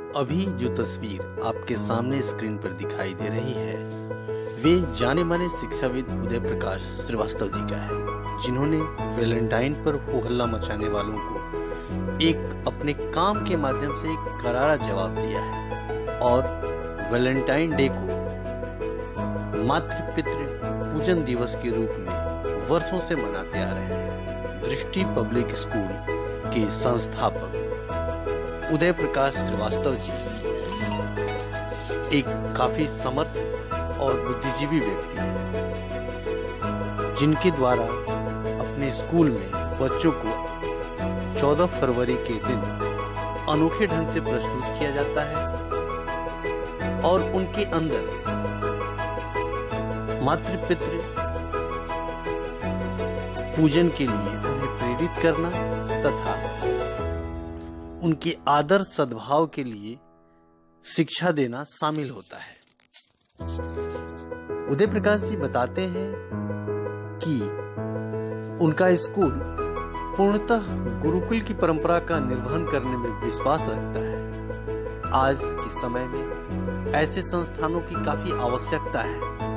अभी जो तस्वीर आपके सामने स्क्रीन पर दिखाई दे रही है वे जाने माने शिक्षाविद उदय प्रकाश श्रीवास्तव जी का है, जिन्होंने वैलेंटाइन पर हो हल्ला मचाने वालों को एक अपने काम के माध्यम से एक करारा जवाब दिया है और वैलेंटाइन डे को मातृ पितृ पूजन दिवस के रूप में वर्षों से मनाते आ रहे हैं। दृष्टि पब्लिक स्कूल के संस्थापक उदय प्रकाश श्रीवास्तव जी एक काफी समर्थ और बुद्धिजीवी व्यक्ति हैं, जिनके द्वारा अपने स्कूल में बच्चों को 14 फरवरी के दिन अनोखे ढंग से प्रस्तुत किया जाता है और उनके अंदर मातृ-पितृ पूजन के लिए उन्हें प्रेरित करना तथा उनके आदर सद्भाव के लिए शिक्षा देना शामिल होता है। उदय प्रकाश जी बताते हैं कि उनका स्कूल पूर्णतः गुरुकुल की परंपरा का निर्वहन करने में विश्वास रखता है। आज के समय में ऐसे संस्थानों की काफी आवश्यकता है